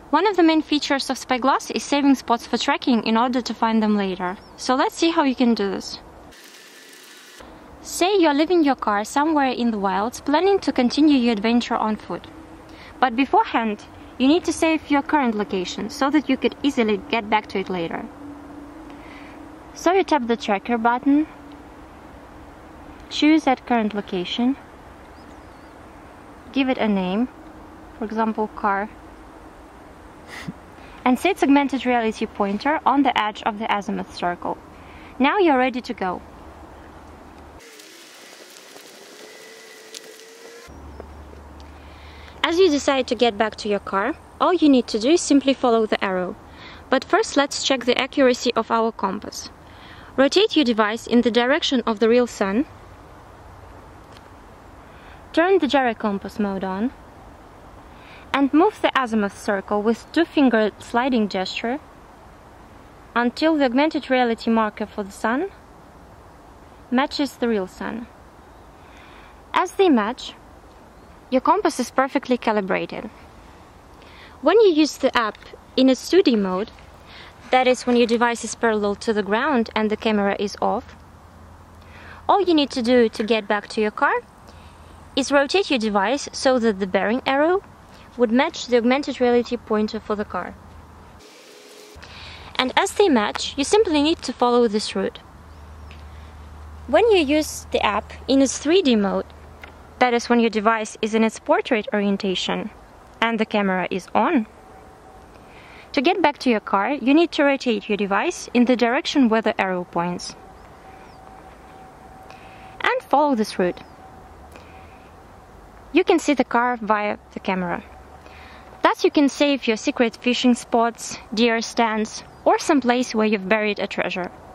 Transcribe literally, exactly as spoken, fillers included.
One of the main features of Spyglass is saving spots for tracking in order to find them later. So let's see how you can do this. Say you're leaving your car somewhere in the wilds, planning to continue your adventure on foot. But beforehand, you need to save your current location so that you could easily get back to it later. So you tap the tracker button, choose that current location, give it a name, for example car, and set augmented reality pointer on the edge of the azimuth circle. Now you're ready to go. As you decide to get back to your car, all you need to do is simply follow the arrow. But first let's check the accuracy of our compass. Rotate your device in the direction of the real sun. Turn the gyrocompass mode on. And move the azimuth circle with two-finger sliding gesture until the augmented reality marker for the sun matches the real sun. As they match, your compass is perfectly calibrated. When you use the app in its two D mode, that is when your device is parallel to the ground and the camera is off, all you need to do to get back to your car is rotate your device so that the bearing arrow would match the augmented reality pointer for the car. And as they match, you simply need to follow this route. When you use the app in its three D mode, that is when your device is in its portrait orientation and the camera is on, to get back to your car, you need to rotate your device in the direction where the arrow points. And follow this route. You can see the car via the camera. Thus you can save your secret fishing spots, deer stands, or some place where you've buried a treasure.